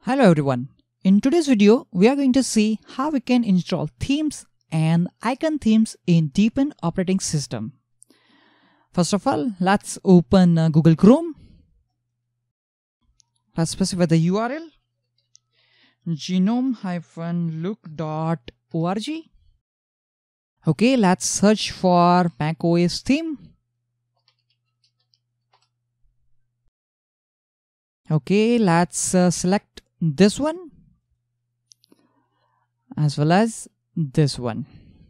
Hello everyone. In today's video, we are going to see how we can install themes and icon themes in Deepin operating system. First of all, let's open Google Chrome. Let's specify the URL genome-look.org. Okay, let's search for Mac OS theme. Okay, let's select this one as well as this one.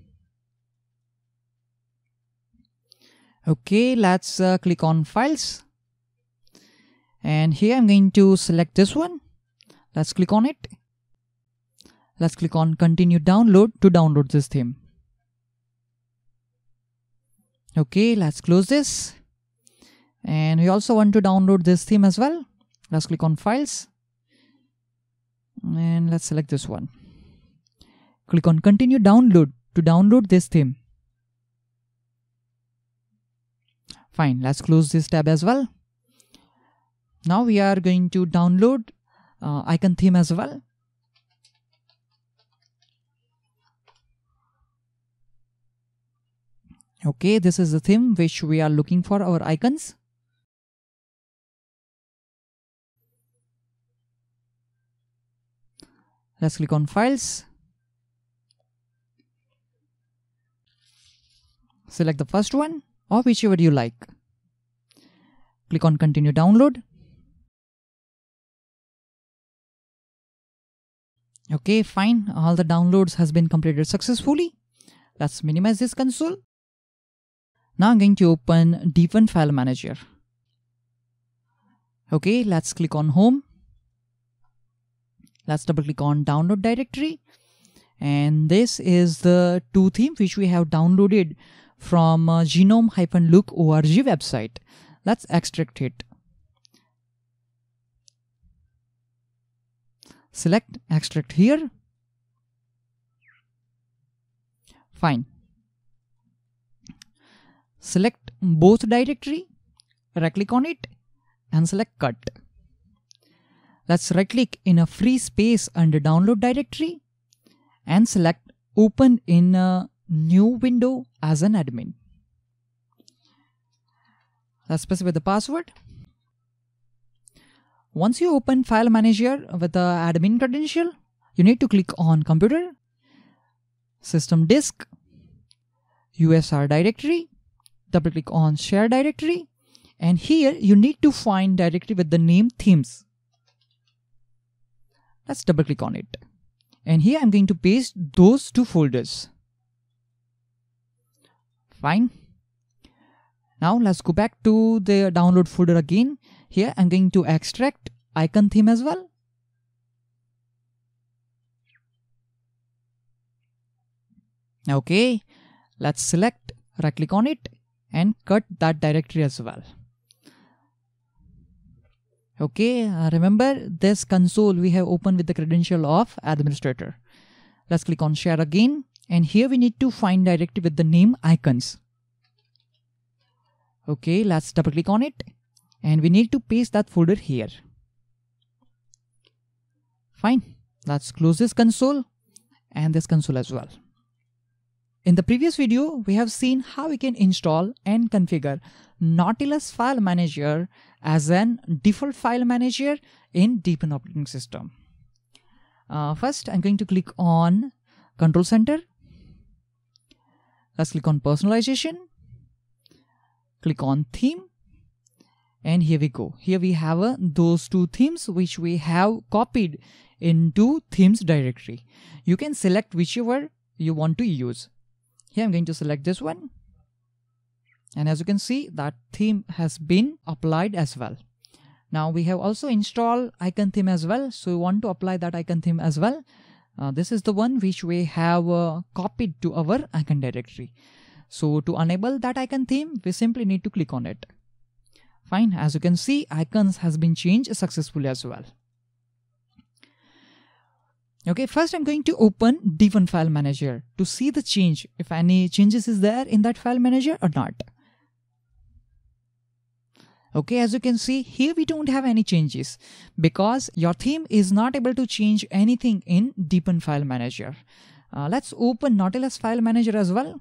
Okay, let's click on files, and here I'm going to select this one. Let's click on it. Let's click on continue download to download this theme. Okay, let's close this, and we also want to download this theme as well. Let's click on files and let's select this one. Click on continue download to download this theme. Fine, let's close this tab as well. Now we are going to download icon theme as well. Okay, this is the theme which we are looking for our icons. Let's click on files. Select the first one or whichever you like. Click on continue download. Okay, fine. All the downloads has been completed successfully. Let's minimize this console. Now I'm going to open Deepin file manager. Okay, let's click on home. Let's double click on download directory, and this is the two theme which we have downloaded from genome-look.org website. Let's extract it. Select extract here. Fine. Select both directory, right click on it and select cut. Let's right click in a free space under download directory and select open in a new window as an admin. Let's specify the password. Once you open file manager with the admin credential, you need to click on computer, system disk, USR directory, double click on share directory, and here you need to find directory with the name themes. Let's double click on it, and here I'm going to paste those two folders. Fine. Now let's go back to the download folder again. Here I'm going to extract icon theme as well. Okay, let's select, right click on it and cut that directory as well. Okay, remember this console we have opened with the credential of administrator. Let's click on share again, and here we need to find directory with the name icons. Okay, let's double click on it, and we need to paste that folder here. Fine, let's close this console and this console as well. In the previous video, we have seen how we can install and configure Nautilus File Manager as an default file manager in Deepin operating system. First, I'm going to click on Control Center. Let's click on Personalization. Click on Theme. And here we go. Here we have those two themes which we have copied into Themes directory. You can select whichever you want to use. Here I'm going to select this one, and as you can see, that theme has been applied as well. Now we have also installed icon theme as well, so we want to apply that icon theme as well. This is the one which we have copied to our icon directory. So to enable that icon theme, we simply need to click on it. Fine, as you can see, icons has been changed successfully as well. Okay, first I'm going to open Deepin file manager to see the change, if any changes is there in that file manager or not. Okay, as you can see here, we don't have any changes because your theme is not able to change anything in Deepin File Manager. Let's open Nautilus File Manager as well.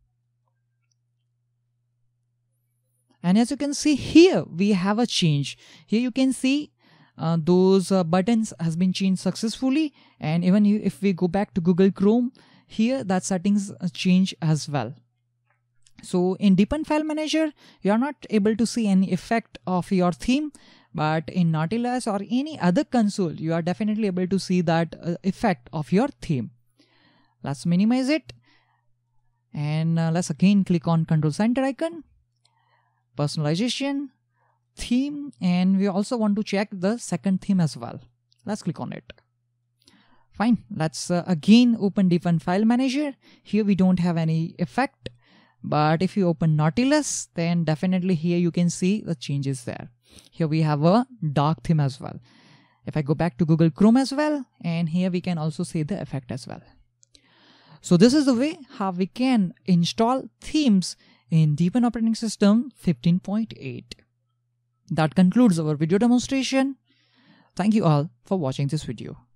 And as you can see here, we have a change. Here you can see those buttons has been changed successfully. And even if we go back to Google Chrome, here that settings change as well. So in Deepin File Manager, you are not able to see any effect of your theme, but in Nautilus or any other console, you are definitely able to see that effect of your theme. Let's minimize it. And let's again click on Control Center icon, personalization, theme, and we also want to check the second theme as well. Let's click on it. Fine. Let's again open Deepin File Manager. Here we don't have any effect. But if you open Nautilus, then definitely here you can see the changes there. Here we have a dark theme as well. If I go back to Google Chrome as well, and here we can also see the effect as well. So this is the way how we can install themes in Deepin operating system 15.8. That concludes our video demonstration. Thank you all for watching this video.